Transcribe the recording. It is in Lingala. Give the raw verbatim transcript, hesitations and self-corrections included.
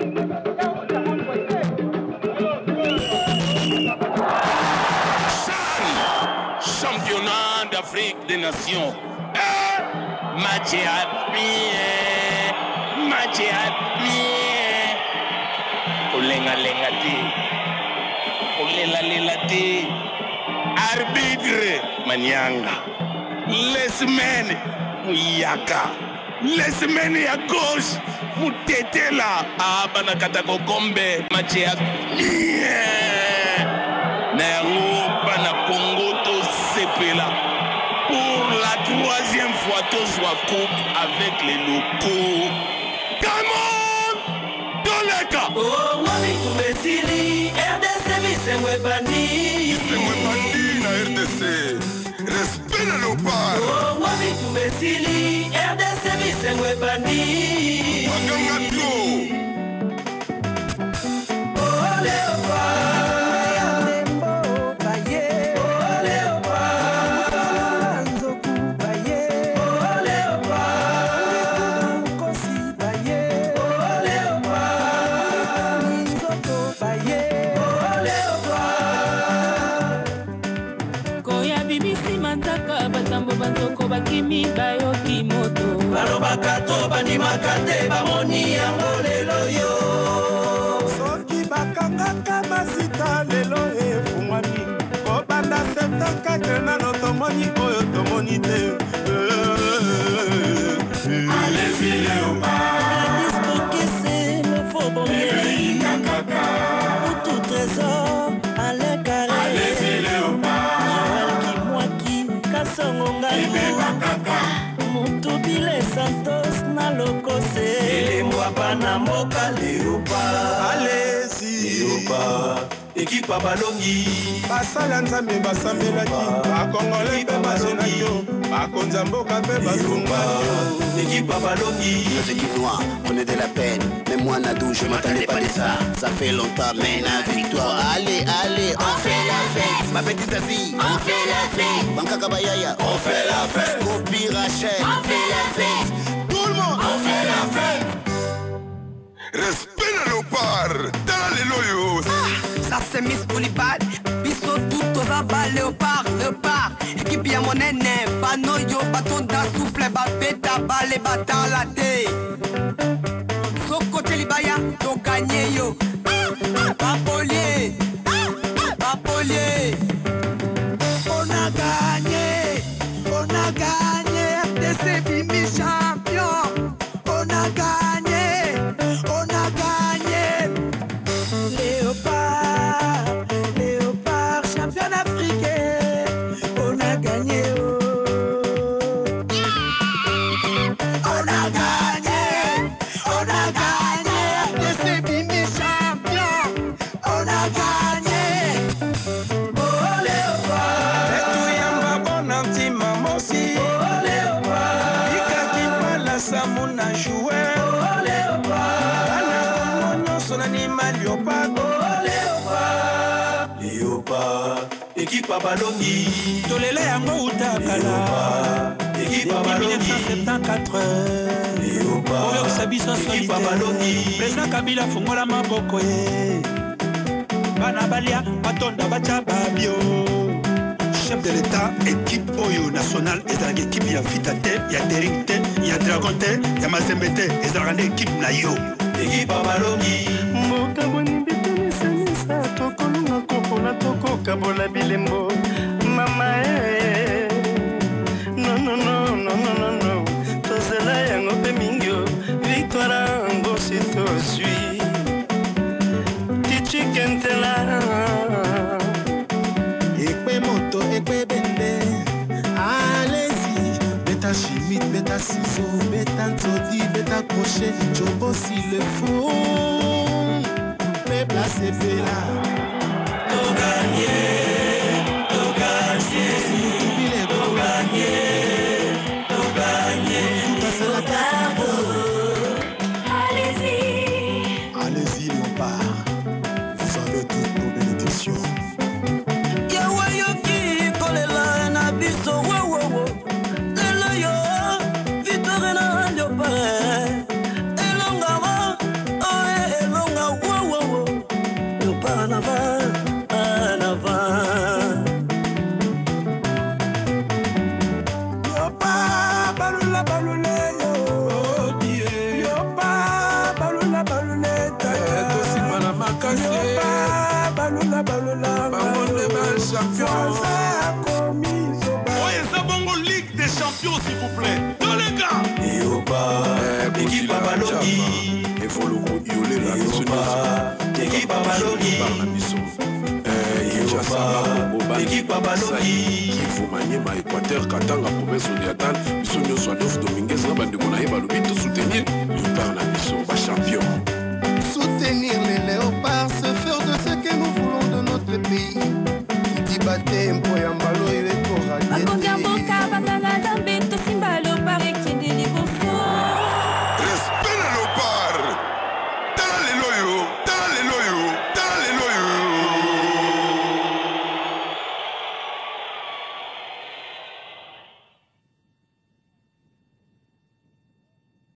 Championnat d'Afrique des Nations. Match à bien, match à bien. Olenga lenga ti, olela lela ti. Arbitre Manyanga. Les semaines Muyaka. Les semaines à gauche Mutetela. Ah banakatako kombe match à bien. Nango bana Congo to sepela. Pour la troisième fois, tous soit coupe avec les locaux. Come on! Doleka! Oh, Wami Toumesili, R D C, Bissengwe Bandi. Bissengwe Bandi na R D C. Respect le léopard. Oh, Wami Toumesili, R D C, Bissengwe Bandi. Wagangato. Oh, léopard. Banzoko bakimi bayoki moto balobaka to bandimaka te bamoni yango lelo yo soki bakangaka masita lelo efungwami kobanda septankake nano tomoni oyo tomoni te Allez-y Léopard c'est le faux bombier pour tout trésor à la carré Allez-y Léopard Mutubile Santos na lokose Elemwapa na moka Léopard Allez-y Léopard Équipe à Balongi basala nzambe basambelaki bakongole mpe bazenaki yo bakonza mboka mpe basungaki Équipe à Balongi. Nos équipes noires prenaient de la peine. Même moi Nadou je m'attendais pas de ça. Ça fait longtemps mais la victoire. Allez, allez, on fait la fête. Ma petite Asie, on fait la fête. Bankaka Bayaya, on fait la fête. Kopi Rachel, on fait la fête. Tout le monde, on fait la fête. Respect le léopard. Dans les loyaux. Ça c'est Miss Poulipad. Biso tout aux abats léopard, léopard. Équipe ya mon nene. Panoyo, bâton d'un souffle. Babeta, balé, bata la thé. Soko Telibaya, to gagné yo. Papolier, Papolier. On a gagné, on a gagné. R D C Bimi champion. On a gagné, on a gagné. Léopard, Léopard, champion africain. On a gagné. On a gagné, on a gagné. R D C Bimi champion. On a gagné. Oh Léopard. Et tout yamba bon antima mosi. Oh Léopard. Ikaki pala samuna joué. Oh Léopard. Ana mono sonanima Léopard. Oh Léopard. Léopard. Équipe à Balongi. Tolele yango utakala. Équipe à Balongi. mille neuf cent soixante-quatorze. Léopard. Oyo sabisa Équipe à Balongi. Président Kabila fungola maboko ye. Bana balia batonda bacha babio. Chef de l'État, équipe Oyo nationale, et l'équipe ya Vitate, ya Dering te, ya Dragon te, ya Mazembe te, et l'équipe na yo. Équipe à Balongi. Mboka boni bitoni sanisa tokolunga kopona tokokabola bilembo mama eh non non non non non non non tozela yango pe mingyo victoire ngo si to suis tichi kentela ekwe moto ekwe bende allez-y beta chimite beta ciseaux beta ntodi beta crochet jobo si le fou peuple c'est là To gagner, to gagner, to gagner, to gagner, to gagner. Allez-y, allez-y Léopard, vous avez toutes nos bénédictions. Yawayoki kolela na biso wo wo wo. Lelo yo, Victoire na Léopard. Elonga wa, oh Malongi Evoluku Iolela biso nyonso équipe à Malongi na biso équipe à Malongi Kivu Maniema Équateur Katanga province Orientale biso nyonso Adolphe Dominguez na bandeko na ye balobi to soutenir Libar na biso